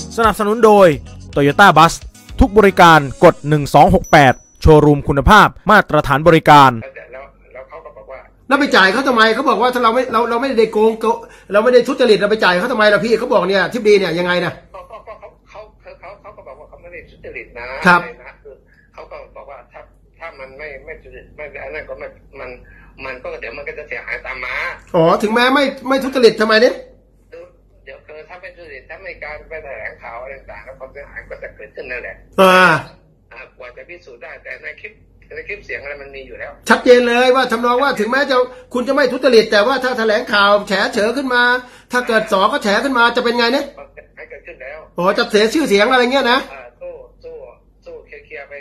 สนับสนุนโดย Toyota Bus ทุกบริการกด1268โชว์รูมคุณภาพมาตรฐานบริการแล้วเขาก็บอกว่าแล้วไปจ่ายเขาทำไมเขาบอกว่าถ้าเราไม่ได้โกงเราไม่ได้ทุจริตเราไปจ่ายเขาทำไมล่ะพี่เขาบอกเนี่ยทิพดีเนี่ยยังไงนะเขาก็บอกว่าเขาไม่ได้ทุจริตนะครับคือเขาก็บอกว่าถ้ามันไม่ทุจริตไม่อันนั้นก็มันก็เดี๋ยวมันก็จะเสียหายตามมาอ๋อถึงแม้ไม่ทุจริตทำไมเนี่ยเดี๋ยวคือถ้าไม่ทุจริตถ้าไม่การไปแถลงข่าวอะไรต่างๆแล้วความเสียหายก็จะเกิดขึ้นนั่นแหละกว่าจะพิสูจน์ได้แต่ในคลิปเสียงอะไรมันมีอยู่แล้วชัดเจนเลยว่าทำนองว่าถึงแม้คุณจะไม่ทุจริตแต่ว่าถ้าแถลงข่าวแฉเฉขึ้นมาถ้าเกิดสอก็แฉขึ้นมาจะเป็นไงเนี่ยให้เกิดขึ้นแล้วอ๋อจะเสียชื่อเสียงอะไรเงี้ยนะสู้เคลียร์ไป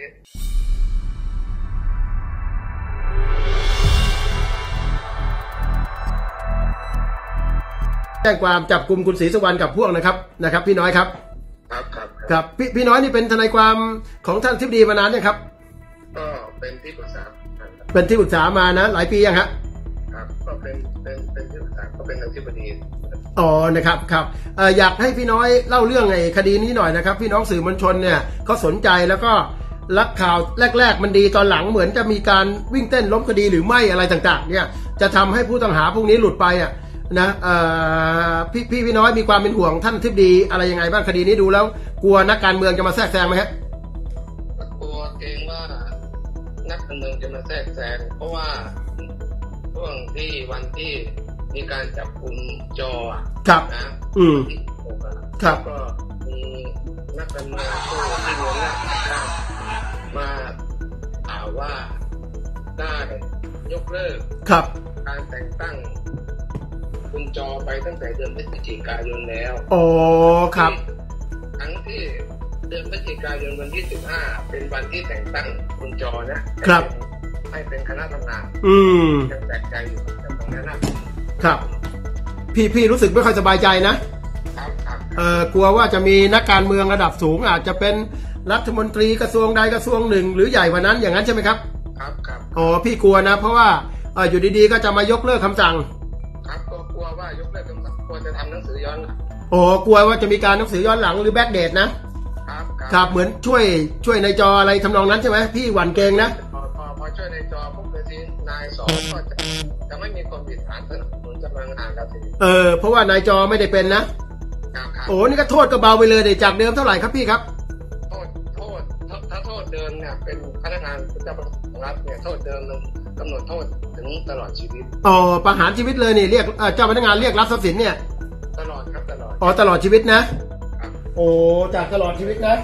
แจ้งความจับกุมคุณศรีสุวรรณกับพวกนะครับพี่น้อยครับครับพี่น้อยนี่เป็นทนายความของท่านทิพดีมานานยังครับก็เป็นที่ปรึกษามานะหลายปียังครับก็เป็นที่ปรึกษาก็เป็นอธิบดีอ๋อนะครับอยากให้พี่น้อยเล่าเรื่องไอ้คดีนี้หน่อยนะครับพี่น้องสื่อมวลชนเนี่ยเขาสนใจแล้วก็รักข่าวแรกมันดีตอนหลังเหมือนจะมีการวิ่งเต้นล้มคดีหรือไม่อะไรต่างๆเนี่ยจะทำให้ผู้ต้องหาพวกนี้หลุดไปอ่ะนะพี่น้อยมีความเป็นห่วงท่านทิพดีอะไรยังไงบ้างคดีนี้ดูแล้วกลัวนักการเมืองจะมาแทรกแซงไหมฮะกลัวเกรงว่านักการเมืองจะมาแทรกแซงเพราะว่าช่วงที่วันที่มีการจับกุมจอครับนะครับก็มีนักการเมืองผู้ที่รวมหน้ามาข่าวว่าได้ยกเลิกครับการแต่งตั้งคุณจอไปตั้งแต่เดือนพฤศจิกายนแล้วอ๋อครับทั้งที่เดือนพฤศจิกายนวันที่15เป็นวันที่แต่งตั้งคุณจอนะครับให้เป็นคณะทำงานยังแปลกใจอยู่ตรงนั้นนะครับพี่รู้สึกไม่ค่อยสบายใจนะครับกลัวว่าจะมีนักการเมืองระดับสูงอาจจะเป็นรัฐมนตรีกระทรวงใดกระทรวงหนึ่งหรือใหญ่กว่านั้นอย่างนั้นใช่ไหมครับครับอ๋อพี่กลัวนะเพราะว่าอยู่ดีๆก็จะมายกเลิกคำสั่งครับก็กลัวว่ายกเลิกคำสั่งกลัวจะทำหนังสือย้อนหลังกลัวว่าจะมีการหนังสือย้อนหลังหรือแบ็กเดทนะครับเหมือนช่วยในจออะไรทำนองนั้นใช่ไหมพี่หวั่นเกรงนะพอช่วยในจอพวกเลยที่นายสองก็จะไม่มีคนผิดฐานสนับสนุนจำนวนงานครับเพราะว่านายจอไม่ได้เป็นนะโอ้นี่ก็โทษก็เบาไปเลยเดี๋ยวจากเดิมเท่าไหร่ครับพี่ครับถ้าโทษเดิมเนี่ยเป็นพนักงานเจ้าพนักงานรัฐเนี่ยโทษเดิมกำหนดโทษถึงตลอดชีวิตประหารชีวิตเลยนี่เรียกเจ้าพนักงานเรียกรับทรัพย์สินเนี่ยตลอดตลอดชีวิตนะจากตลอดชีวิตนะ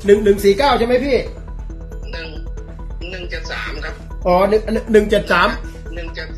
1149ใช่ไหมพี่ 173ครับ 173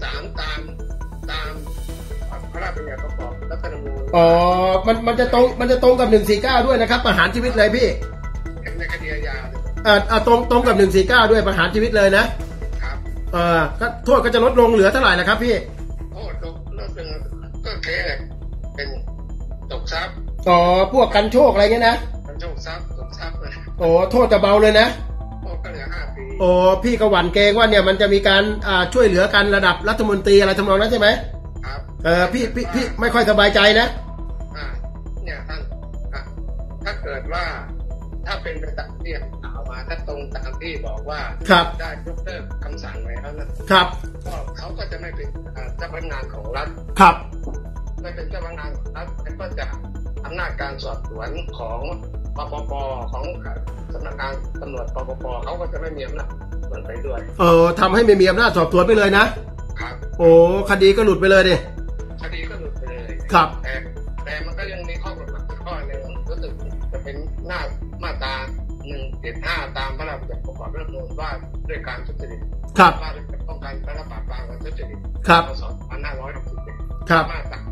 ตามพระราชบัญญัติประกอบรัฐธรรมนูญมันจะตรงกับ149ด้วยนะครับประหารชีวิตเลยพี่ในคดีอาญาตรงกับ149ด้วยประหารชีวิตเลยนะครับก็โทษก็จะลดลงเหลือเท่าไหร่นะครับพี่โทษลดเป็นก็แค่เป็นตกทรัพย์พวกกันโชคอะไรเงี้ยนะกันโชคทรัพย์ตกทรัพย์เลยโทษจะเบาเลยนะโทษก็เหลือ5 ปีพี่ก็หวั่นเกรงว่าเนี่ยมันจะมีการช่วยเหลือกันระดับรัฐมนตรีอะไรทำนองนั้นใช่ไหมครับพี่ไม่ค่อยสบายใจนะเนี่ยท่านถ้าเกิดว่าถ้าเป็นไปตามที่ข่าวมาถ้าตรงตามที่บอกว่าได้ยกเลิกคำสั่งแล้วนะครับก็เขาก็จะไม่เป็นเจ้าพนักงานของรัฐครับไม่เป็นเจ้าพนักงานของรัฐก็จะอำนาจการสอบสวนของปปปของสำนักงานตำรวจปปปเขาก็จะไม่มีอำนาจส่วนไปด้วยทำให้ไม่มีอำนาจสอบสวนไปเลยนะครับคดีก็หลุดไปเลยดิคดีก็หลุดไปเลยครับแต่มันก็ยังมีข้อกฎหมายข้อหนึ่งรู้สึกจะเป็นมาตรา175ตามพระราชบัญญัติประกอบรัฐธรรมนูญว่าด้วยการทุจริตว่าด้วยการป้องกันและปราบปรามการทุจริตพ.ศ. 2567 ครับมาตรา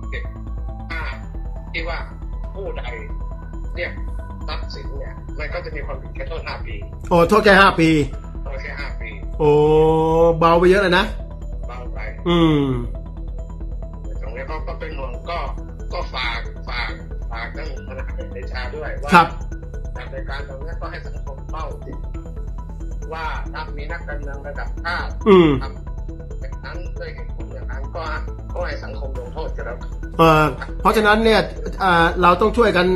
ที่ว่าผู้ใดเรียกทรัพย์สินเนี่ยมันก็จะมีความผิดแค่โทษ5 ปีโทษแค่5 ปีโทษแค่5 ปีเบาไปเยอะเลยนะเบาไปตรงนี้ก็เป็นห่วงก็ฝากท่านธนาเดชาด้วยว่าในการตรงนี้ก็ให้สังคมเฝ้าติดว่าถ้ามีนักการเมืองระดับชาติทำแบบนั้นด้วยเหตุผลอย่างนั้นก็ให้สังคมลงโทษกันแล้วเพราะฉะนั้นเนี่ยเราต้องช่วยกัน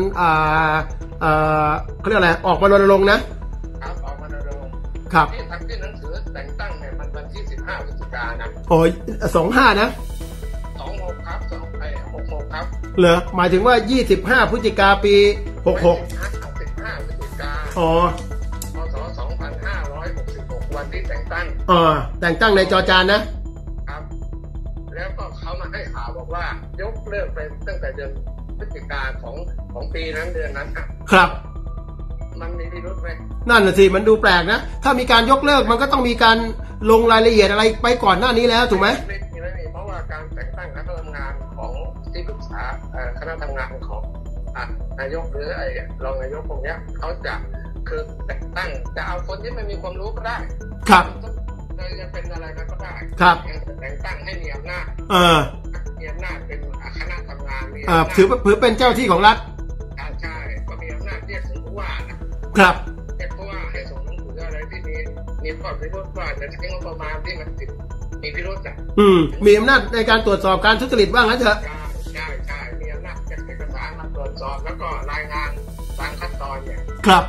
เขาเรียกอะไรออกมารณรงค์นะครับออกมารณรงค์ครับที่ทำที่หนังสือแต่งตั้งเนี่ยมันวันที่15 พฤศจิกายนนะโอ้ย25นะ 26ครับ66ครับเหรอหมายถึงว่า25 พฤศจิกาปี66 15 พฤศจิกาอ๋อพศ2566วันที่แต่งตั้งแต่งตั้งในจอจานนะครับแล้วก็เขามาให้ข่าวบอกว่ายกเลิกไปตั้งแต่เดือนพฤศจิกาของปีนั้นเดือนนั้นครับมันมีพิรุธไหมนั่นน่ะสิมันดูแปลกนะถ้ามีการยกเลิกมันก็ต้องมีการลงรายละเอียดอะไรไปก่อนหน้านี้แล้วถูกไหมไม่มีเพราะว่าการแต่งตั้งคณะทำงานของที่ปรึกษาคณะทำงานของนายกหรือรองนายกพวกนี้เขาจะคือแต่งตั้งจะเอาคนที่ไม่มีความรู้ก็ได้ครับจะเป็นอะไรก็ได้ครับแต่งตั้งให้มีอำนาจมีอำนาจเป็นคณะทำงานถือเป็นเจ้าที่ของรัฐใช่ก็มีอำนาจเรียกถึงผู้ว่านะครับเรียกผู้ว่าให้ส่งหนังสืออะไรที่มีข้อพิรุธว่าจะใช้งบประมาณที่มันมีพิรุธมีอำนาจในการตรวจสอบการทุจริตบ้างนะเถอะใช่มีอำนาจจากเอกสารมาตรวจสอบแล้วก็รายงานตามขั้นตอนเนี่ยครับ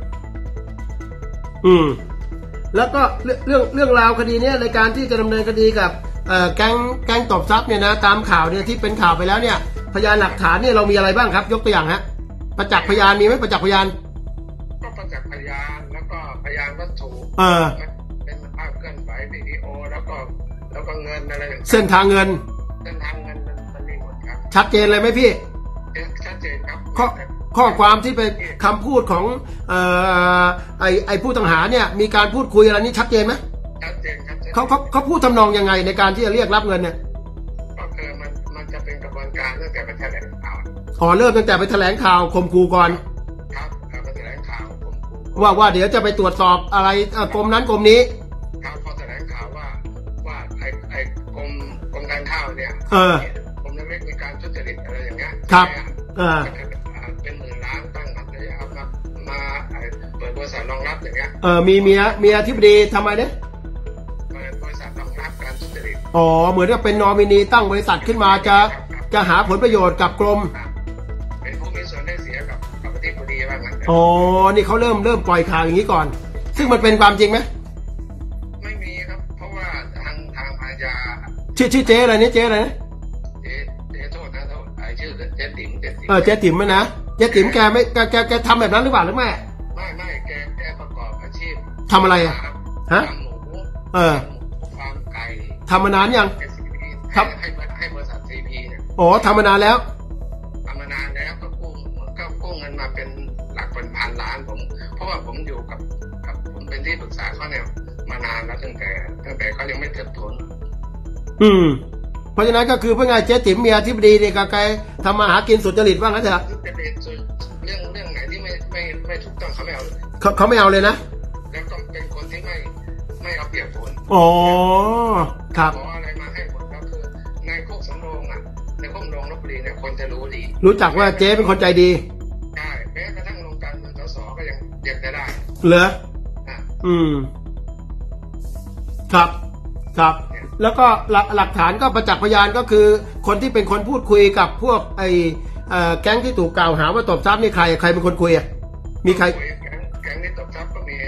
แล้วก็เรื่องราวคดีนี้ในการที่จะดำเนินคดีกับแก๊งตบทรัพย์เนี่ยนะตามข่าวเนี่ยที่เป็นข่าวไปแล้วเนี่ยพยานหลักฐานเนี่ยเรามีอะไรบ้างครับยกตัวอย่างฮะประจักษ์พยานมีไหมประจักษ์พยานก็ประจักษ์พยานแล้วก็พยานวัตถุเป็นภาพเคลื่อนไหววิดีโอแล้วก็เงินอะไรเส้นทางเงินมันมีหมดครับชัดเจนเลยไหมพี่ชัดเจนครับข้อความที่เป็นคำพูดของไอ้ผู้ต้องหาเนี่ยมีการพูดคุยอะไรนี่ชัดเจนไหมชัดเจนเขาพูดทำนองยังไงในการที่จะเรียกรับเงินเนี่ยก็คือมันจะเป็นกระบวนการตั้งแต่ไปแถลงข่าวเริ่มตั้งแต่ไปแถลงข่าวข่มขู่ก่อนครับไปแถลงข่าวข่มขู่ว่าเดี๋ยวจะไปตรวจสอบอะไรกรมนั้นกรมนี้ครับพอแถลงข่าวว่าไอ้กรมการข้าวเนี่ยกรมนั้นไม่มีการทุจริตอะไรอย่างเงี้ยครับเป็นหมื่นล้านตั้งรับเลยเอามาเปิดบริษัทรองรับอย่างเงี้ยมีเมียอธิบดีทำไมเนี่ยบริษัทรองรับการทุจริตเหมือนกับเป็นนอมินีตั้งบริษัทขึ้นมาจะหาผลประโยชน์กับกรมเป็นผู้มีส่วนได้เสียกับอธิบดีว่างั้นนี่เขาเริ่มปล่อยข่าวอย่างนี้ก่อนซึ่งมันเป็นความจริงไหมไม่มีครับเพราะว่าทางอาญาชื่อเจ๊อะไรนี่เจ๊อะไรนะเจ๊โทษนะชื่อเจ๊ติ๋มเจ๊ติ๋มไหมนะเจ๊ติ๋มแกทำแบบนั้นหรือเปล่าหรือไม่แกประกอบอาชีพทำอะไรฮะหมูฟาร์มไก่ทำมานานยังให้บริษัท CP เนี่ยทำมานานแล้วก็กู้เงินมาเป็นหลักเป็นพันล้านเพราะว่าผมอยู่กับผมเป็นที่ปรึกษาเขาเนี่ยมานานแล้วตั้งแต่เขายังไม่เติบโตเพราะฉะนั้นก็คือเพื่อไงเจ๊ติ๋มเมียอธิบดีเนี่ยก็แกทำมาหากินสุจริตว่างั้นเถอะเรื่องไหนที่ไม่ถูกต้องเขาไม่เอาเขาไม่เอาเลยนะแล้วก็เป็นคนที่ไม่เอาเปรียบผลครับขออะไรมาให้หมดก็คือในโคกสำโรงในโคกสำโรงลพบุรีเนี่ยคนจะรู้ดีรู้จักว่าเจ๊เป็นคนใจดีใช่แม้กระทั่งลงการเมืองส.ก็ยังจะได้เหรอครับแล้วก็หลักฐานก็ประจักษ์พยานก็คือคนที่เป็นคนพูดคุยกับพวกแก๊งที่ถูกกล่าวหาว่าตบทรัพย์นี่ใครเป็นคนคุยมีใครแก๊งที่ตบทรัพย์ก็มี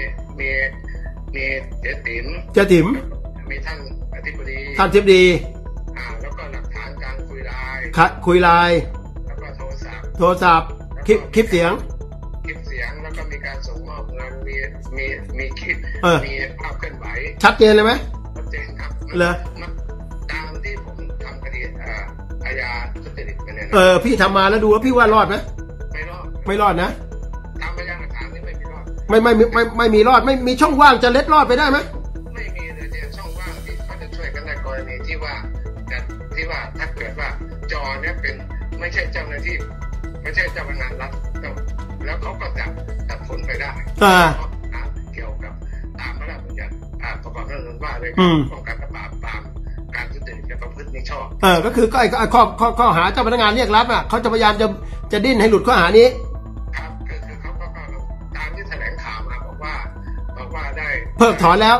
เจ๊ติ๋มมีท่านอธิบดีแล้วก็หลักฐานการคุยไลน์แล้วก็โทรศัพท์คลิปเสียงแล้วก็มีการส่งมอบเงินมีคลิปมีภาพเคลื่อนไหวชัดเจนเลยไหมครับตามที่ผมทำคดีอาญาทุจริตกันเนี่ยพี่ทำมาแล้วดูว่าพี่ว่ารอดไหมไม่รอดนะตามพยานหลักฐานนี่ไม่มีรอดไม่มีรอดไม่มีช่องว่างจะเล็ดรอดไปได้ไหมไม่มีเลยเนี่ยช่องว่างที่เขาจะช่วยกันในกรณีที่ว่าถ้าเกิดว่าจอเนี่ยเป็นไม่ใช่เจ้าหน้าที่ไม่ใช่เจ้าพนักงานรัฐแล้วเขาก็จะตัดผลไปได้เกี่ยวกับตามพระราชบัญญัติประกอบรัฐธรรมนูญว่าด้วยการป้องกันและปราบปรามการทุจริตและประพฤติมิชอบก็คือก็ข้อหาเจ้าพนักงานเรียกรับเขาจะพยายามจะดิ้นให้หลุดข้อหานี้ครับคือเขาก็ตามที่แถลงข่าวมาบอกว่าได้เพิกถอนแล้ว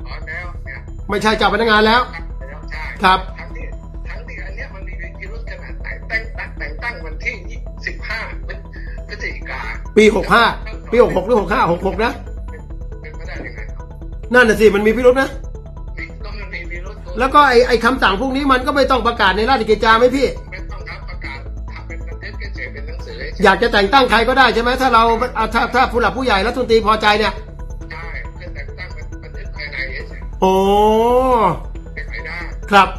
เนี่ยไม่ใช่เจ้าพนักงานแล้วใช่ครับทั้งที่อันเนี้ยมันมีพิรุธขนาดพฤศจิกาปี65ปี66หรือ65 66นะเป็นไม่ได้ยังไงนั่นน่ะสิมันมีพิรุธนะก็มันมีพิรุธแล้วก็ไอ้คำสั่งพวกนี้มันก็ไม่ต้องประกาศในราชกิจจาไหมพี่ไม่ต้องครับประกาศทำเป็นบันทึกเฉยๆเป็นหนังสืออยากจะแต่งตั้งใครก็ได้ใช่ไหมถ้าเราถ้าผู้หลักผู้ใหญ่รัฐมนตรีพอใจเนี่ยใช่เพื่อแต่งตั้งเป็นบันทึกภายในเฉยโอ้ไม่ได้ครับ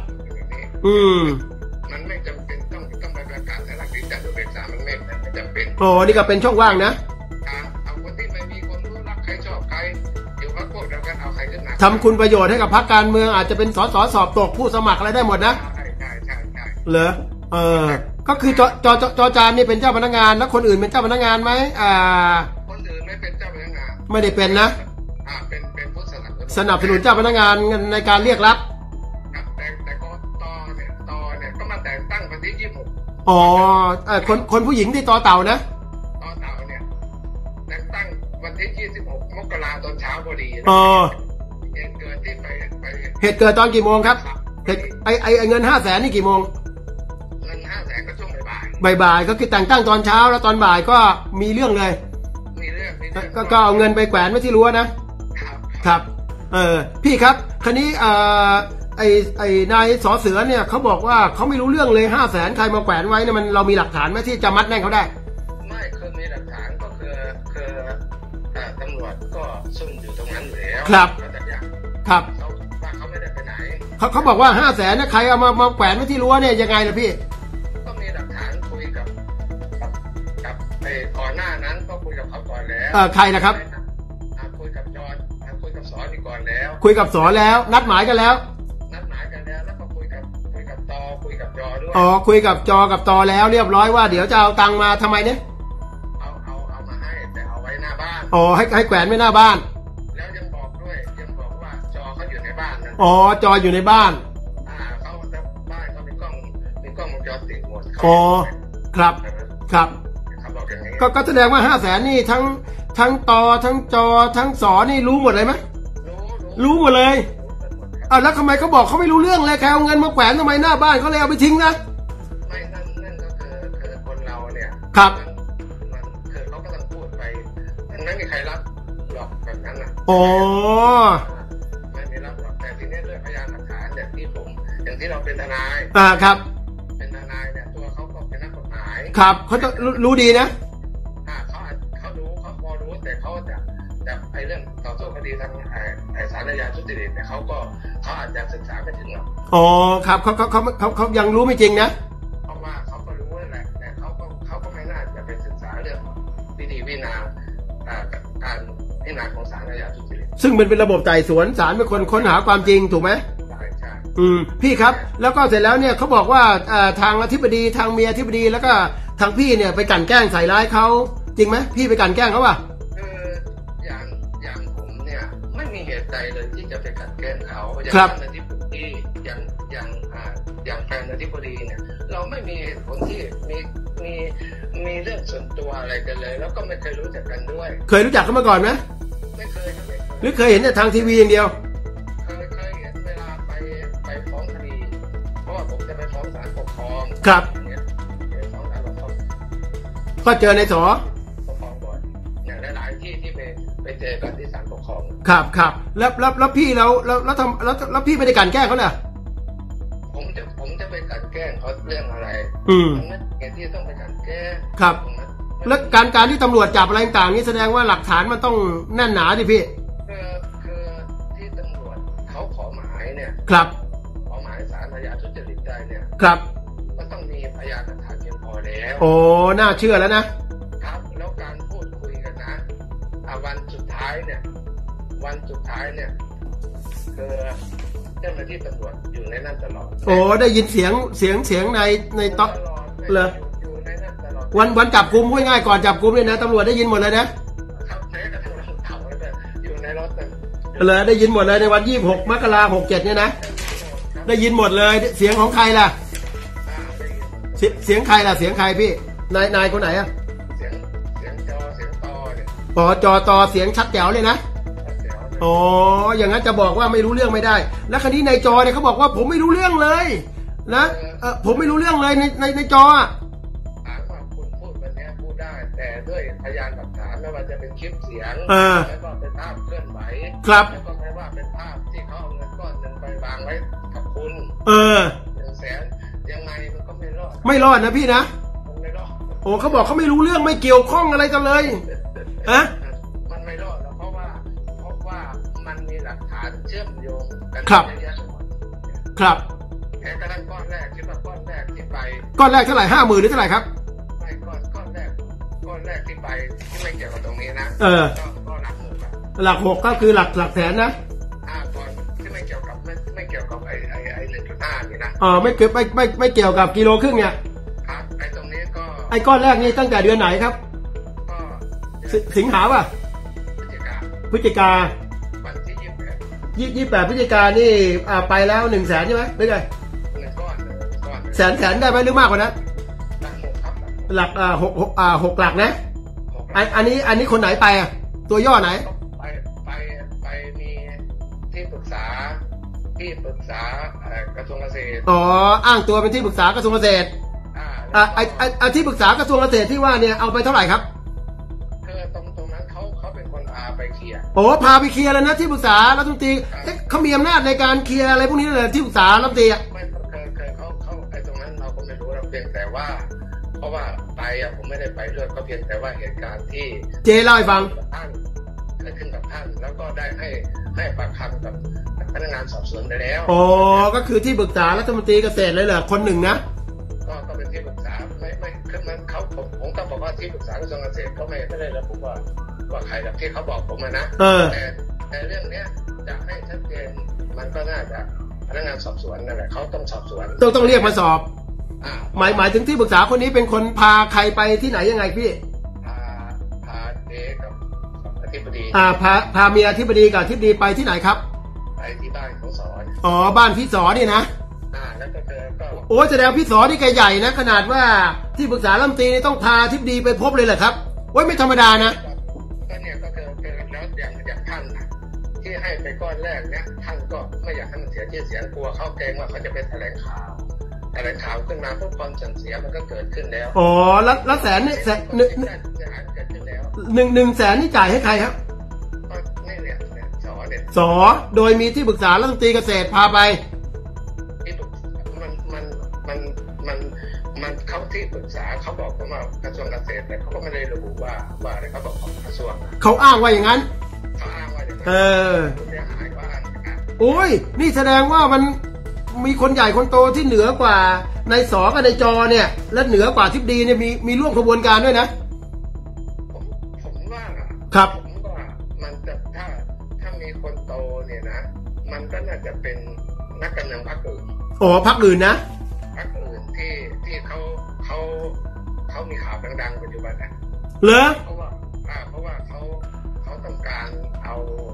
มันไม่จำเป็นต้องไปประกาศในราชกิจจานุเบกษามันไม่จำเป็นโอ้นี่ก็เป็นช่องว่างนะเอาคนที่ไม่มีคนรู้รักใครชอบใครอยู่พรรคพวกเดียวกันเอาใครขึ้นมาทำคุณประโยชน์ให้กับพรรคการเมืองอาจจะเป็นสสสอบตกผู้สมัครอะไรได้หมดนะใช่เหรอก็คือจจานนี่เป็นเจ้าพนักงานแล้วคนอื่นเป็นเจ้าพนักงานไหมคนอื่นไม่เป็นเจ้าพนักงานไม่ได้เป็นนะเป็นผู้สนับสนุนเจ้าพนักงานในการเรียกรับแต่ก็ตอเนี่ยก็มาแต่งตั้งวันที่26 อ๋อคนผู้หญิงที่ตอเต่านะตอเต่าเนี่ยแต่งตั้งวันที่26 มกราตอนเช้าพอดีเหตุเกิดที่ไปเหตุเกิดตอนกี่โมงครับไอเงิน500,000นี่กี่โมงเงิน500,000ก็ช่วงบ่ายก็คือแต่งตั้งตอนเช้าแล้วตอนบ่ายก็มีเรื่องเลยมีเรื่องก็เอาเงินไปแขวนไว้ที่รั้วนะครับพี่ครับคันนี้ไอ้นายสอเสือเนี่ยเขาบอกว่าเขาไม่รู้เรื่องเลย500,000ใครมาแขวนไว้เนี่ยมันเรามีหลักฐานไหมที่จะมัดแน่เขาได้ไม่คือมีหลักฐานก็คือตำรวจก็ซุ่มอยู่ตรงนั้นอยู่แล้วครับเขาไม่ได้ไปไหนเขาบอกว่า500,000เนี่ยใครเอามาแขวนไว้ที่รั้วเนี่ยยังไงล่ะพี่ก็มีหลักฐานคุยกับไอ้ก่อนหน้านั้นก็คุยกับเขาก่อนแล้วใครนะครับคุยกับจอนคุยกับสอนอีกก่อนแล้วคุยกับสอนแล้วนัดหมายกันแล้วแล้วก็คุยกับตอคุยกับจอด้วยคุยกับจอกับตอแล้วเรียบร้อยว่าเดี๋ยวจะเอาตังค์มาทำไมเนี่ยเอามาให้แต่เอาไว้หน้าบ้านให้แขวนไว้หน้าบ้านแล้วยังบอกว่าจอเขาอยู่ในบ้านนะจออยู่ในบ้านเขาบ้านเขามีกล้องวงจรปิดหมดครับเขาบอกอย่างนี้ก็แสดงว่า500,000นี่ทั้งตอทั้งจอทั้งสอนี่รู้หมดเลยไหมรู้หมดเลยแล้วทำไมเขาบอกเขาไม่รู้เรื่องเลยแค่เอาเงินมาแขวนทำไมหน้าบ้านเขาเลยเอาไปทิ้งนะไม่นั่นก็คือคนเราเนี่ยครับมันคือเขาก็ต้องพูดไปไม่มีใครรับหรอกแบบนั้นนะไม่มีรับหรอกแต่ทีนี้ด้วยพยานหลักฐานอย่างที่เราเป็นทนายครับเป็นทนายเนี่ยตัวเขาก็เป็นนักกฎหมายครับเขาจะรู้ดีนะเขาพอรู้แต่เขาจะไอ้เรื่องต่อสู้คดีทางศาลอาญาทุจริตเนี่ยเขาอาจจะศึกษาไม่ถึงหรอกครับเขายังรู้ไม่จริงนะเพราะว่าเขาก็รู้นั่นแหละแต่เขาก็ไม่น่าจะไปศึกษาเรื่องวิธีพิจารณาการพิจารณาของศาลอาญาทุจริตซึ่งมันเป็นระบบไต่สวนศาลเป็นคนค้นหาความจริงถูกไหมใช่พี่ครับแล้วก็เสร็จแล้วเนี่ยเขาบอกว่าทางอธิบดีทางเมียอธิบดีแล้วก็ทางพี่เนี่ยไปกลั่นแกล้งใส่ร้ายเขาจริงไหมพี่ไปกลั่นแกล้งเขาป่ะอย่างผมเนี่ยไม่มีเหตุใดเลยที่จะไปกลั่นแกล้งเขาอย่างอธิบดีอย่างแฟนอธิบดีเนี่ยเราไม่มีเหตุผลที่มีเรื่องส่วนตัวอะไรกันเลยแล้วก็ไม่เคยรู้จักกันด้วยเคยรู้จักเขามาก่อนไหมไม่เคยหรือเคยเห็นแต่ทางทีวีอย่างเดียวเคยเห็นเวลาไปฟ้องคดีเพราะว่าผมจะไปฟ้องศาลปกครองครับก็เจอในสอปกครองบ่อยอย่างหลายๆที่ไปเจอกันที่ศาลปกครองครับแล้วพี่แล้วพี่ไม่ได้กลั่นแกล้งเขาเนี่ยผมจะไปกลั่นแกล้งเขาเรื่องอะไรนั้นเหตุที่ต้องไปกลั่นแกล้งครับแล้วการที่ตำรวจจับอะไรต่างๆนี่แสดงว่าหลักฐานมันต้องแน่นหนาดิพี่คือที่ตำรวจเขาขอหมายเนี่ยครับขอหมายศาลอาญาทุจริตได้เนี่ยครับก็ต้องมีพยานหลักฐานเพียงพอแล้วน่าเชื่อแล้วนะครับแล้วการพูดคุยกันนะวันสุดท้ายเนี่ยคือเจ้าหน้าที่ตำรวจอยู่ในนั้นตลอดได้ยินเสียงในโต๊ะเลยอยู่ในนั้นตลอดวันจับกุมพูดง่ายก่อนจับกุมเลยนะตำรวจได้ยินหมดเลยนะครับแม้กระทั่งเขาอยู่ในรถเลยได้ยินหมดเลยในวัน26 มกราคม 67เนี่ยนะได้ยินหมดเลยเสียงของใครล่ะเสียงใครล่ะเสียงใครพี่นายคนไหนอะเสียงจอเสียงตอเนี่ยจอตอเสียงชัดแจ๋วเลยนะอย่างนั้นจะบอกว่าไม่รู้เรื่องไม่ได้แล้วคดีในจอเนี่ยเขาบอกว่าผมไม่รู้เรื่องเลยนะผมไม่รู้เรื่องเลยในจอถามว่าคุณพูดแบบนี้พูดได้แแต่ด้วยพยานหลักฐานไม่ว่าจะเป็นคลิปเสียงไม่ว่าเป็นภาพเคลื่อนไหวแล้วก็ไม่ว่าเป็นภาพที่เขาเอาเงินก้อนหนึ่งไปวางไว้กับคุณ100,000ยังไงมันก็ไม่รอดนะพี่นะไม่รอดโอ้เขาบอกเขาไม่รู้เรื่องไม่เกี่ยวข้องอะไรกันเลยฮะมันไม่รอดแล้วเพราะว่ามันมีหลักฐานเชื่อมโยงกันเยอะๆครับแค่กระทั่งก้อนแรกคิดว่าก้อนแรกที่ไปก้อนแรกเท่าไหร่50,000หรือเท่าไหร่ครับไม่ก้อนแรกที่ไปที่ไม่เกี่ยวกับตรงนี้นะก็หลัก6ก็คือหลักแสนนะก่อนที่ไม่เกี่ยวกับไม่เกี่ยวกับไอ้1.5นี่นะไม่เกี่ยวกับกิโลครึ่งเนี่ยครับไอ้ตรงนี้ก็ไอ้ก้อนแรกนี่ตั้งแต่เดือนไหนครับก็สิงหาป่ะพฤศจิกาวันที่ 28พฤศจิกานี่ไปแล้ว100,000ใช่ไหมหรือไงก้อนแสนได้ไหมหรือมากกว่านั้นหลัก6หลักนะอันนี้คนไหนไปตัวย่อไหนไปมีที่ปรึกษากระทรวงเกษตรอ้างตัวเป็นที่ปรึกษากระทรวงเกษตรที่ปรึกษากระทรวงเกษตรที่ว่าเนี่ยเอาไปเท่าไหร่ครับคือตรงนั้นเขาเป็นคนพาไปเคลียร์พาไปเคลียร์แล้วนะที่ปรึกษารัฐมนตรีเขามีอำนาจในการเคลียร์อะไรพวกนี้เลยที่ปรึกษารัฐมนตรีไม่เคยเขาไอ้ตรงนั้นเราก็ไม่รู้เราเพียงแต่ว่าเพราะว่าไปผมไม่ได้ไปด้วยก็เพียงแต่ว่าเหตุการณ์ที่เจเล่าให้ฟังเกิดขึ้นกับท่านแล้วก็ได้ให้ปากคำกับพนักงานสอบสวนไปแล้วก็คือที่ปรึกษารัฐมนตรีเกษตรเลยเหรอคนหนึ่งนะก็เป็นที่ปรึกษาไม่คือมันผมก็บอกว่าที่ปรึกษากระทรวงเกษตรก็ไม่ได้ระบุว่าใครแบบที่เขาบอกผมนะแต่เรื่องเนี้ยจะให้ชัดเจนมันก็น่าจะพนักงานสอบสวนนั่นแหละเขาต้องสอบสวนต้องเรียกมาสอบหมายถึงที่ปรึกษาคนนี้เป็นคนพาใครไปที่ไหนยังไงพี่พาเด็กกับอธิบดีพาเมียอธิบดีกับอธิบดีไปที่ไหนครับไปที่บ้านของสอนบ้านพี่สอนนี่นะแล้วก็แสดงพี่สอนนี่แกใหญ่นะขนาดว่าที่ปรึกษารัฐมนตรีต้องพาอธิบดีไปพบเลยเหรอครับไม่ธรรมดานะก็เนี่ยก็คือแล้วอย่างท่านที่ให้ไปก้อนแรกเนี่ยท่านก็ไม่อยากให้มันเสียชื่อเสียงกลัวเขาเกรงว่าเขาจะไปแถลงข่าวขึ้นมาพวกความเสื่อมเสียมันก็เกิดขึ้นแล้วแล้วแสนนี่100,000นี่จ่ายให้ใครครับนี่เนี่ยสอโดยมีที่ปรึกษารัฐมนตรีเกษตรพาไปที่มันเขาที่ปรึกษาเขาบอกว่ากระทรวงเกษตรแต่เขาก็ไม่ได้ระบุว่าอะไรเขาบอกของกระทรวงเขาอ้างว่าอย่างนั้นเขาอ้างว่าอย่างนั้นโอ้ยนี่แสดงว่ามันมีคนใหญ่คนโตที่เหนือกว่าในสอกับในจอเนี่ยและเหนือกว่าทิบดีเนี่ยมีร่วมขบวนการด้วยนะผมว่าครับผมว่ามันจะถ้ามีคนโตเนี่ยนะมันก็น่าจะเป็นนักการเมืองพรรคอื่นพรรคอื่นนะพรรคอื่นที่เขามีข่าวดังๆปัจจุบันนะเหรอเพราะว่าเขาต้องการเอา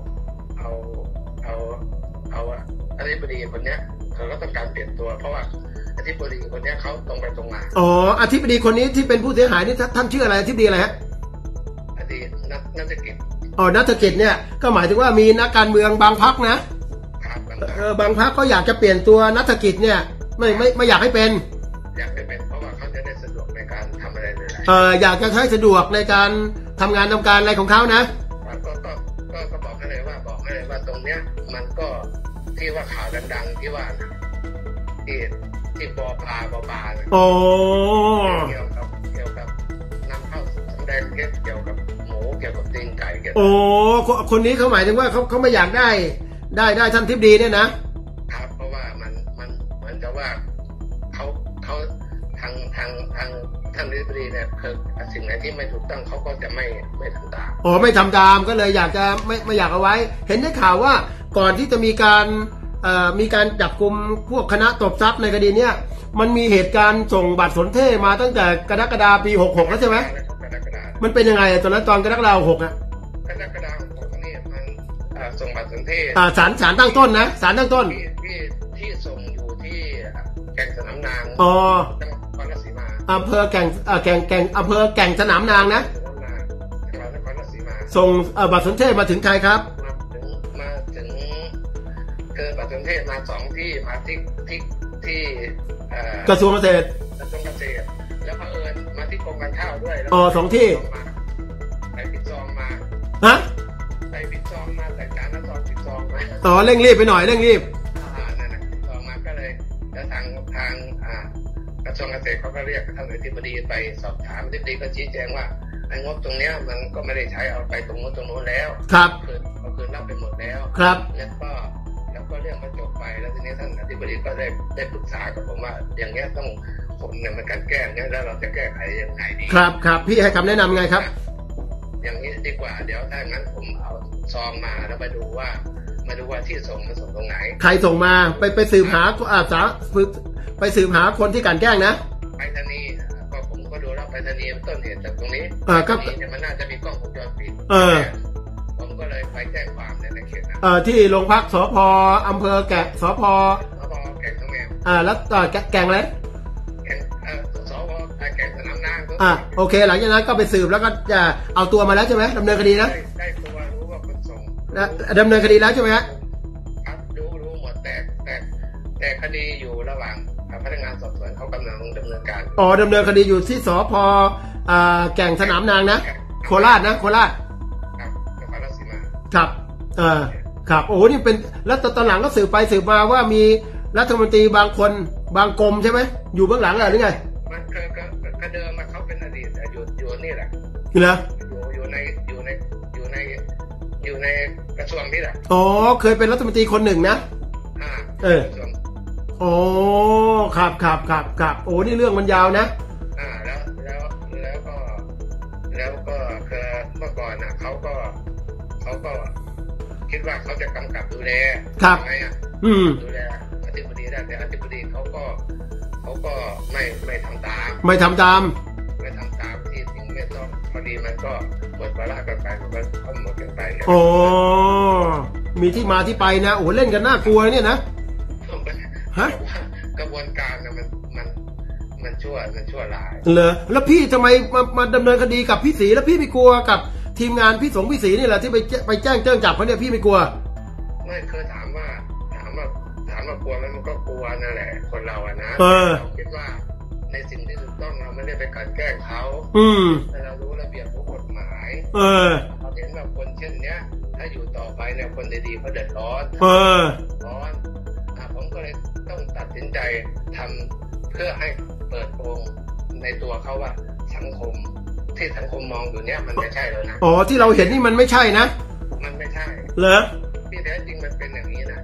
อธิบดีคนเนี้ยเขาก็ต้องการเปลี่ยนตัวเพราะว่าอธิบดีคนนี้เขาตรงไปตรงมาอธิบดีคนนี้ที่เป็นผู้เสียหายนี่ท่านชื่ออะไรอธิบดีอะไรฮะอดีตนัฐกิจนัฐกิจเนี่ยก็หมายถึงว่ามีนักการเมืองบางพรรคนะครับบางพรรคก็อยากจะเปลี่ยนตัวนัฐกิจเนี่ยไม่อยากให้เป็นเพราะว่าเขาจะได้สะดวกในการทำอะไรเลยอยากจะใช้สะดวกในการทำงานอะไรของเขานะก็บอกให้เลยว่าตรงเนี้ยมันก็ที่ว่าข่าวดังๆที่ว่าที่ปอปลาเกี่ยวกับนำเข้าสำแดงเกี่ยวกับหมูเกี่ยวกับตีนไก่คนนี้เขาหมายถึงว่าเขาไม่อยากได้ท่านทิพดีเนี่ยนะครับเพราะว่ามันเหมือนกับว่าเขาทางท่านทิพดีเนี่ยคือสิ่งไหนที่ไม่ถูกต้องเขาก็จะไม่ทำตามไม่ทำตามก็เลยอยากจะไม่อยากเอาไว้เห็นได้ข่าวว่าก่อนที่จะมีการจับกุมพวกคณะตบทรัพย์ในคดีเนี้ยมันมีเหตุการณ์ส่งบัตรสนเทศมาตั้งแต่กรกฎาคมปี66แล้วใช่ไหมมันเป็นยังไงตอนนั้นตอนกรกฎาคม66 กรกฎาคม66นี่มันส่งบัตรสนเทศศาลตั้งต้นนะศาลตั้งต้นที่ส่งอยู่ที่แก่งสนามนางจังหวัดนครราชสีมาอำเภอแก่งอำเภอแก่งสนามนางนะส่งบัตรสนเทศมาถึงใครครับมาถึงบัตรสนเทศมา2ที่มาที่กระทรวงเกษตรแล้วเผอิญมาที่กรมการข้าวด้วยอ๋อ2 ที่ใส่ปิดซองมาฮะใส่ปิดซองมาใส่จานแล้วซองปิดซองมาอ๋อเร่งรีบไปหน่อยเร่งรีบนั่นนะซองมาก็เลยแล้วทางกระทรวงเกษตรเขาก็เรียกท่านอธิบดีไปสอบถามอธิบดีก็ชี้แจงว่าไอ้งบตรงเนี้ยมันก็ไม่ได้ใช้เอาไปตรงนู้นแล้วครับเอาคืนรับไปหมดแล้วครับแล้วก็เรื่องก็จบไปแล้วทีนี้ท่านอธิบดีก็ได้ปรึกษากับผมว่าอย่างเงี้ยต้องผมเนี่ยมันการแก้เนี่ยแล้วเราจะแก้ไขยังไงดีครับพี่ให้คำแนะนำไงครับอย่างนี้ดีกว่าเดี๋ยวถ้างั้นผมเอาซองมาแล้วมาดูว่าที่ส่งมันส่งตรงไหนใครส่งมาไปสืบหาไปสืบหาคนที่การแกล้งนะไปรษณีย์ก็ผมก็ดูแล้วไปรษณีย์ต้นเหตุจากตรงนี้ก็เนี่ยมันน่าจะมีกล้องวงจรปิดผมก็เลยไปแจ้งความในเขตนั้นที่โรงพักสพ.อำเภอแกะสพ. แก่งทั้งแมวแล้วแกงอะไรแก่งสพ.แก่งสนามนางโอเคหลังจากนั้นก็ไปสืบแล้วก็จะเอาตัวมาแล้วใช่ไหมดำเนินคดีนะได้ตัวรู้ว่าคนส่งดำเนินคดีแล้วใช่ไหมครับรู้หมดแต่คดีอยู่ระหว่างพนักงานสอบสวนเขากำลังดำเนินการดำเนินคดีอยู่ที่สพ.แก่งสนามนางนะโคราชนะโคราชครับนครราชสีมาครับครับโอ้นี่เป็นแล้วตอนหลังก็สืบไปสืบมาว่ามีรัฐมนตรีบางคนบางกรมใช่ไหมอยู่เบื้องหลังหรือไงมันก็เดิมมาเขาเป็นอดีตอยู่นี่แหละเหรออยู่ในกระทรวงนี่แหละเคยเป็นรัฐมนตรีคนหนึ่งนะครับโอ้นี่เรื่องมันยาวนะแล้วก็คือเมื่อก่อนนะเขาก็คิดว่าเขาจะกำกับดูแลไงดูแลอธิบดีได้แต่อธิบดีเขาก็ไม่ทำตามที่สิ่งไม่ต้องพอดีมันก็หมดเวลากันไปมันก็หมดกันไปมีที่มาที่ไปนะโอ้เล่นกันน่ากลัวเนี่ยนะฮะกระบวนการนะมันชั่วร้ายเหรอแล้วพี่ทำไมมาดำเนินคดีกับพี่ศรีแล้วพี่ไม่กลัวกับทีมงานพี่สงพี่ศรีนี่แหละที่ไปแจ้งจับเขาเนี่ยพี่ไม่กลัวไม่เคยถามว่ากลัวมันก็กลัวนั่นแหละคนเราอะนะเราคิดว่าในสิ่งที่ถูกต้องเราไม่ได้ไปกันแกล้งเขาแต่เรารู้ระเบียบกฎหมายเราเห็นว่าคนเช่นเนี้ยถ้าอยู่ต่อไปเนี่ยคนดีๆเขาเดือดร้อนผมก็เลยต้องตัดสินใจทำเพื่อให้เปิดโปงในตัวเขาว่าสังคมมองอยู่เนี้ยมันไม่ใช่แล้วนะที่เราเห็นนี่มันไม่ใช่นะมันไม่ใช่เหรอที่แท้จริงมันเป็นอย่างนี้นะ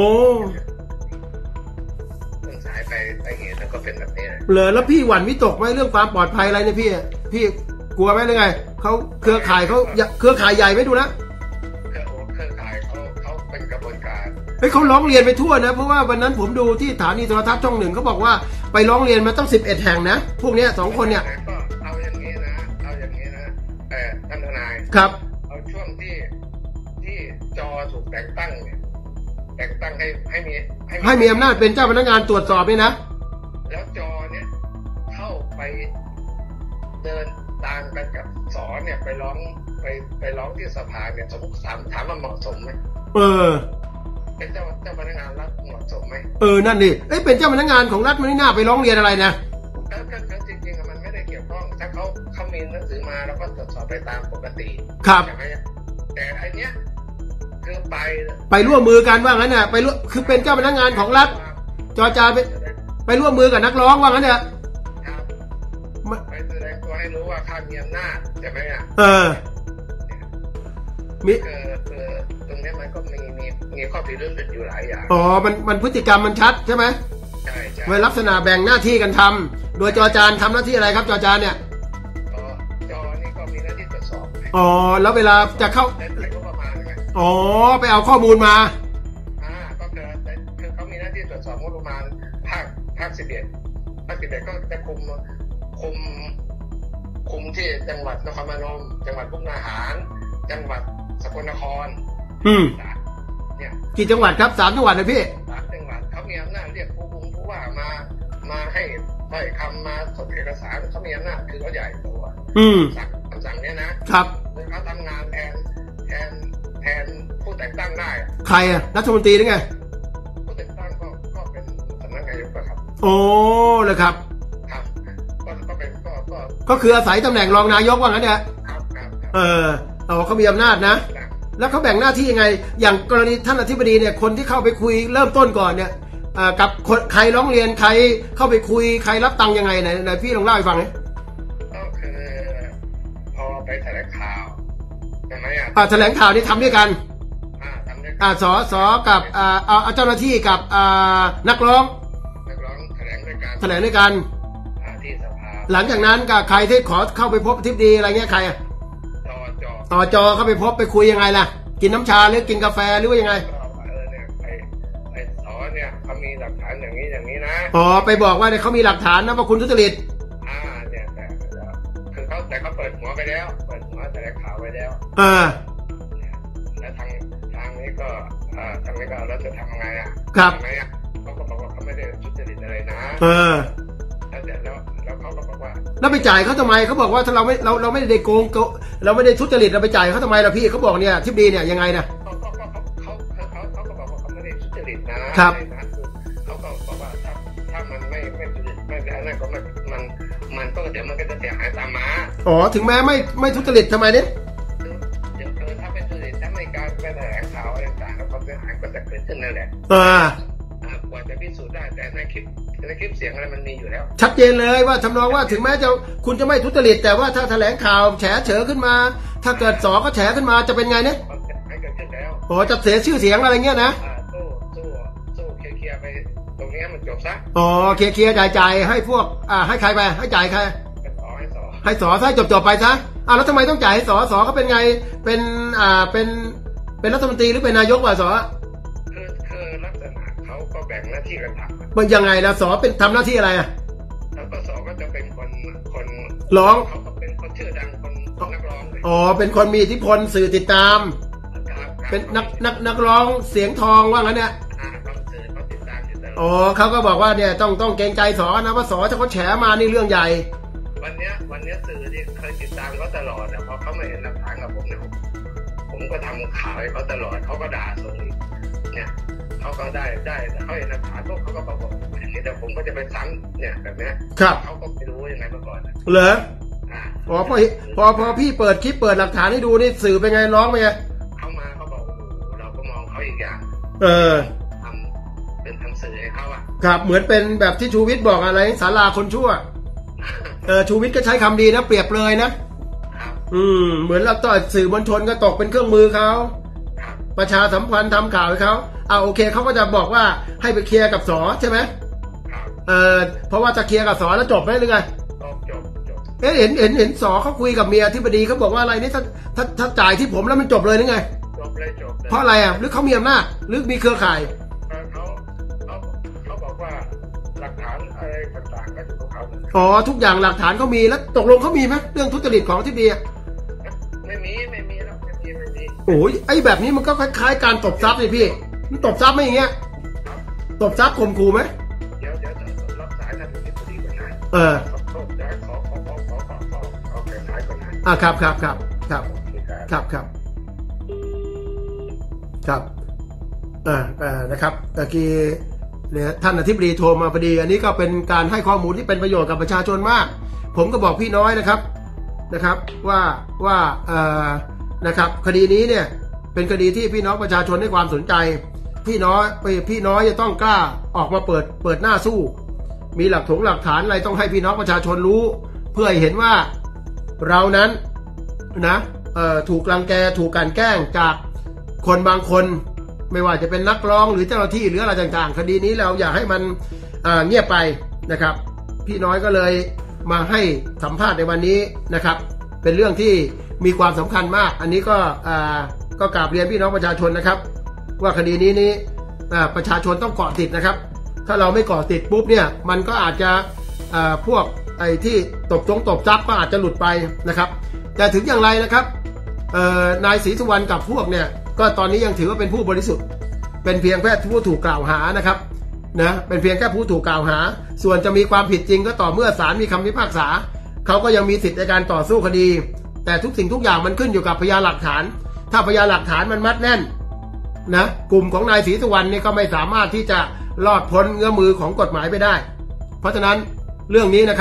ต้นสายไปเหตุแล้วก็เป็นแบบนี้นะเหรอแล้วพี่หวั่นวิตกไหมเรื่องความปลอดภัยอะไรเนี่ยพี่กลัวไหมหรือไงเขาเครือข่ายใหญ่ไม่ดูนะเครือข่ายเขาเป็นกระบวนการเขาร้องเรียนไปทั่วนะเพราะว่าวันนั้นผมดูที่สถานีโทรทัศน์ช่อง 1เขาบอกว่าไปร้องเรียนมาต้อง11 แห่งนะพวกเนี้ย2 คนเนี่ยก็เอาอย่างนี้นะท่านทนายครับเอาช่วงที่จอถูกแต่งตั้งเนี่ยแต่งตั้งให้มีอำนาจเป็นเจ้าพนักงานตรวจสอบนี่นะแล้วจอเนี่ยเข้าไปเดินตามกันกับสอนเนี่ยไปร้องที่สภาเนี่ยสมมติถามว่าเหมาะสมไหมเป็นเจ้าพนักงานรัฐเหมาะสมไหมนั่นดิเป็นเจ้าพนักงานของรัฐมันไม่น่าไปร้องเรียนอะไรนะก็จริงๆมันไม่ได้เกี่ยวข้องถ้าเขามีหนังสือมาแล้วก็ตรวจสอบไปตามปกติครับแต่ไอเนี้ยคือไปร่วมมือกันว่างั้นน่ะคือเป็นเจ้าพนักงานของรัฐจอจานไปร่วมมือกับนักร้องว่างั้นเนี่ยไปแสดงตัวให้รู้ว่าข้ามีอำนาจใช่ไหมมีตรงนี้มันก็มีข้อผิดเรื่องอยู่หลายอย่างมันพฤติกรรมมันชัดใช่ไหมใช่ไว้ลักษณะแบ่งหน้าที่กันทำโดยจอจานทำหน้าที่อะไรครับจอจานเนี่ยจอนี่ก็มีหน้าที่ตรวจสอบแล้วเวลาจะเข้าไปเอาข้อมูลมาก็คือเขามีหน้าที่ตรวจสอบงบประมาณภาค11ก็จะคุมที่จังหวัดนครพนมจังหวัดมุกดาหารจังหวัดสกลนครเนี่ยกี่จังหวัดครับ3 จังหวัดเลยพี่ 3 จังหวัดเขามีอำนาจเรียกผู้ว่ามาให้ถ้อยคำมาส่งเอกสารเขามีอำนาจคือเขาใหญ่ตัวสั่งเนี้ยนะครับเขาทำงานแทนผู้แต่งตั้งได้ใครรัฐมนตรีหรือไงผู้แต่งตั้งก็เป็นสำนักนายกครับเลยครับก็เป็นก็ก็คืออาศัยตำแหน่งรองนายกว่างั้นเนี่ยเขามีอำนาจนะแล้วเขาแบ่งหน้าที่ยังไงอย่างกรณีท่านอธิบดีเนี่ยคนที่เข้าไปคุยเริ่มต้นก่อนเนี่ยกับใครร้องเรียนใครเข้าไปคุยใครรับตังค์ยังไงไหนพี่ลองเล่าให้ฟังหน่อยก็คือพอไปแถลงข่าวใช่ไหมแถลงข่าวนี่ทำด้วยกันทำด้วยกันสกับเจ้าหน้าที่กับนักร้องแถลงด้วยกันที่สภาหลังจากนั้นกับใครที่ขอเข้าไปพบอธิบดีอะไรเงี้ยใครจเข้าไปพบไปคุยยังไงล่ะกินน้ำชาหรือกินกาแฟหรือว่ายังไงเนี่ยเขามีหลักฐานอย่างนี้นะไปบอกว่าเนี่ยเขามีหลักฐานนะว่าคุณทุจริตเนี่ยคือเขาเปิดหัวไปแล้วเปิดหัวแถลงข่าวไปแล้วแล้วทางนี้ก็เราจะทำไงครับเขาก็บอกว่าเขาไม่ได้ทุจริตอะไรนะแล้วเขาก็บอกว่าแล้วไปจ่ายเขาทำไมเขาบอกว่าถ้าเราไม่ได้โกงเราไม่ได้ทุจริตเราไปจ่ายเขาทำไมล่ะพี่เขาบอกเนี่ยทิพดีเนี่ยยังไงนะเขาก็บอกว่าเขาไม่ได้ทุจริตนะครับเขาก็บอกว่าถ้ามันไม่ทุจริตไม่ได้นั่นก็มันก็เดี๋ยวมันก็จะเสียหายตามมาถึงแม้ไม่ทุจริตทำไมเนี่ยถ้าเป็นทุจริตถ้าไม่การแถลงข่าวอะไรต่างๆแล้วความเสียหายก็จะเกิดขึ้นนั่นแหละกว่าจะพิสูจน์ได้แต่ในคลิปเสียงอะไรมันมีอยู่แล้วชัดเจนเลยว่าทำนองว่าถึงแม้คุณจะไม่ทุจริตแต่ว่าถ้าแถลงข่าวแฉเฉอขึ้นมาถ้าเกิดสก็แฉขึ้นมาจะเป็นไงเนี่ยจะเสียชื่อเสียงอะไรเงี้ยนะสู้เคลียร์ไปตรงนี้มันจบซะเคลียร์จ่ายให้พวกให้ใครไปให้จ่ายใครให้สซะจบไปซะแล้วทำไมต้องจ่ายให้สเขาเป็นไงเป็นรัฐมนตรีหรือเป็นนายกวะสคือลักษณะเขาก็แบ่งหน้าที่กันทำมันยังไงแล้วสเป็นทำหน้าที่อะไรแล้วก็สก็จะเป็นคนร้องเขาก็เป็นคนชื่อดังคนนักร้องเป็นคนมีอิทธิพลสื่อติดตามเป็นนักร้องเสียงทองว่างั้นเนี่ยเขาก็บอกว่าเนี่ยต้องเกรงใจสนะว่าสถ้าเขาแฉมานี่เรื่องใหญ่วันนี้สื่อที่เคยติดตามเขาตลอดเพราะเขาไม่เห็นหลักฐานกับผมเนี่ยผมก็ทำข่าวให้เขาตลอดเขาก็ด่าส่งเนี่ยเขาก็ได้เขาเห็นหลักฐานพวกเขาก็บอกอย่างนี้แต่ผมก็จะไปซ้ำเนี่ยแบบนี้เขาก็ไม่รู้ยังไงมาก่อนเหรอพอพี่เปิดคลิปเปิดหลักฐานให้ดูนี่สื่อเป็นไงร้องไปไงเขามาเขาบอกเราก็มองเขาอีกอย่างทำสื่อให้เขาครับเหมือนเป็นแบบที่ชูวิทย์บอกอะไรศาลาคนชั่วชูวิทย์ก็ใช้คำดีนะเปรียบเลยนะเหมือนเราต่อสื่อมวลชนก็ตกเป็นเครื่องมือเขาประชาสัมพันธ์ทำข่าวให้เขาโอเคเขาก็จะบอกว่าให้ไปเคลียร์กับสใช่ไหมเพราะว่าจะเคลียร์กับสแล้วจบไหมหรือไงจบเห็นสเขาคุยกับเมียที่บดีเขาบอกว่าอะไรนี่ถ้าจ่ายที่ผมแล้วมันจบเลยหรือไงจบเลยเพราะอะไรหรือเขามีอำนาจหรือมีเครือข่ายเขาบอกว่าหลักฐานอะไรต่างๆก็อยู่กับเขาทุกอย่างหลักฐานเขามีแล้วตกลงเขามีไหมเรื่องทุจริตของที่ดีไม่มีแล้วไม่มีโอ้ยไอ้แบบนี้มันก็คล้ายๆการตบทรัพย์เลยพี่มันตบทรัพย์ไหมอย่างเงี้ยตบทรัพย์ข่มขู่ไหมเดี๋ยวรับสายท่านที่พอดีก่อนนะขอแก้สายก่อนนะครับนะครับตะกี้เนี่ยท่านอธิบดีโทรมาพอดีอันนี้ก็เป็นการให้ข้อมูลที่เป็นประโยชน์กับประชาชนมากผมก็บอกพี่น้อยนะครับว่านะครับคดีนี้เนี่ยเป็นคดีที่พี่น้องประชาชนให้ความสนใจพี่น้อยจะต้องกล้าออกมาเปิดหน้าสู้มีหลักฐานอะไรต้องให้พี่น้องประชาชนรู้เพื่อให้เห็นว่าเรานั้นนะถูกรังแกถูกกันแกล้งจากคนบางคนไม่ว่าจะเป็นนักร้องหรือเจ้าหน้าที่หรืออะไรต่างๆคดีนี้เราอยากให้มันเงียบไปนะครับพี่น้อยก็เลยมาให้สัมภาษณ์ในวันนี้นะครับเป็นเรื่องที่มีความสำคัญมากอันนี้ก็กราบเรียนพี่น้องประชาชนนะครับว่าคดีนี้ประชาชนต้องเกาะติดนะครับถ้าเราไม่เกาะติดปุ๊บเนี่ยมันก็อาจจะพวกไอ้ที่ตบทรัพย์ก็อาจจะหลุดไปนะครับแต่ถึงอย่างไรนะครับนายศรีสุวรรณกับพวกเนี่ยก็ตอนนี้ยังถือว่าเป็นผู้บริสุทธิ์เป็นเพียงแค่ผู้ถูกกล่าวหานะครับนะเป็นเพียงแค่ผู้ถูกกล่าวหาส่วนจะมีความผิดจริงก็ต่อเมื่อศาลมีคำพิพากษาเขาก็ยังมีสิทธิ์ในการต่อสู้คดีแต่ทุกสิ่งทุกอย่างมันขึ้นอยู่กับพยานหลักฐานถ้าพยานหลักฐานมันมัดแน่นนะกลุ่มของนายศรีสุวรรณนี่ก็ไม่สามารถที่จะรอดพ้นเงื้อมือของกฎหมายไปได้เพราะฉะนั้นเรื่องนี้นะครับ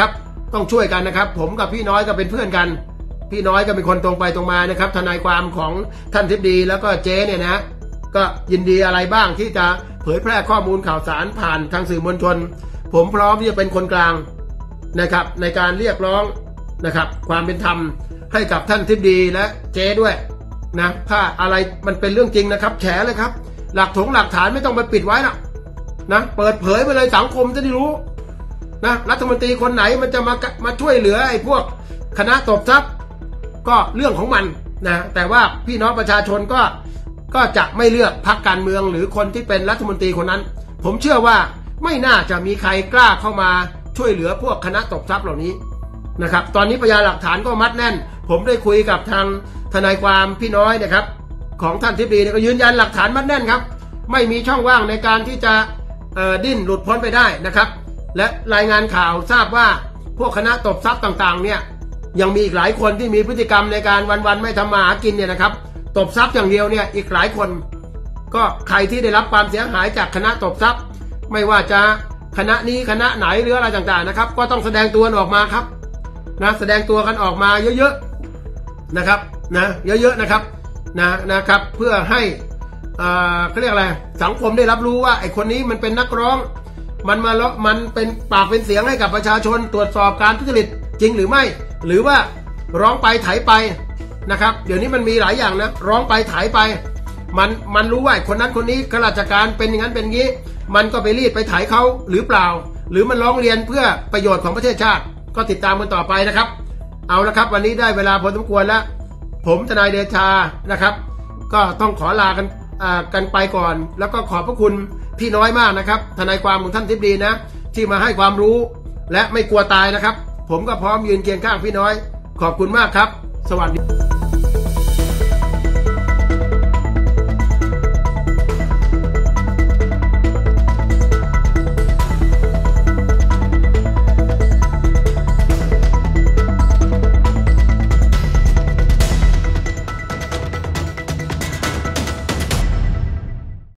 ต้องช่วยกันนะครับผมกับพี่น้อยก็เป็นเพื่อนกันพี่น้อยก็เป็นคนตรงไปตรงมานะครับทนายความของท่านทิพดีแล้วก็เจ๊เนี่ยนะก็ยินดีอะไรบ้างที่จะเผยแพร่ข้อมูลข่าวสารผ่านทางสื่อมวลชนผมพร้อมที่จะเป็นคนกลางนะครับในการเรียกร้องนะครับความเป็นธรรมให้กับท่านทิพดีและเจ๊ด้วยนะถ้าอะไรมันเป็นเรื่องจริงนะครับแฉเลยครับหลักฐานไม่ต้องไปปิดไว้นะเปิดเผยไปเลยสังคมจะได้รู้นะรัฐมนตรีคนไหนมันจะมาช่วยเหลือไอ้พวกคณะตบทรัพย์ก็เรื่องของมันนะแต่ว่าพี่น้องประชาชนก็จะไม่เลือกพรรคการเมืองหรือคนที่เป็นรัฐมนตรีคนนั้นผมเชื่อว่าไม่น่าจะมีใครกล้าเข้ามาช่วยเหลือพวกคณะตบทรัพย์เหล่านี้นะครับตอนนี้พยานหลักฐานก็มัดแน่นผมได้คุยกับทางทนายความพี่น้อยนะครับของท่านทิพดีก็ยืนยันหลักฐานมัดแน่นครับไม่มีช่องว่างในการที่จะดิ้นหลุดพ้นไปได้นะครับและรายงานข่าวทราบว่าพวกคณะตบทรัพย์ต่างๆเนี่ยยังมีอีกหลายคนที่มีพฤติกรรมในการวันๆไม่ทำมาหากินเนี่ยนะครับตบทรัพย์อย่างเดียวเนี่ยอีกหลายคนก็ใครที่ได้รับความเสียหายจากคณะตบทรัพย์ไม่ว่าจะคณะนี้คณะไหนหรืออะไรต่างๆนะครับก็ต้องแสดงตัวออกมาครับนะแสดงตัวกันออกมาเยอะๆนะครับนะเยอะๆนะครับนะครับเพื่อให้เขาเรียกอะไรสังคมได้รับรู้ว่าไอ้คนนี้มันเป็นนักร้องมันเป็นปากเป็นเสียงให้กับประชาชนตรวจสอบการทุจริตจริงหรือไม่หรือว่าร้องไปไถไปนะครับเดี๋ยวนี้มันมีหลายอย่างนะร้องไปไถไปมันรู้ว่าคนนั้นคนนี้ข้าราชการเป็นอย่างนั้นเป็นงี้มันก็ไปรีดไปไถเขาหรือเปล่าหรือมันร้องเรียนเพื่อประโยชน์ของประเทศชาติก็ติดตามกันต่อไปนะครับเอาละครับวันนี้ได้เวลาพอสมควรแล้วผมทนายเดชานะครับก็ต้องขอลากันไปก่อนแล้วก็ขอบพระคุณพี่น้อยมากนะครับทนายความของท่านทิพดีนะที่มาให้ความรู้และไม่กลัวตายนะครับผมก็พร้อมยืนเคียงข้างพี่น้อยขอบคุณมากครับสวัสดี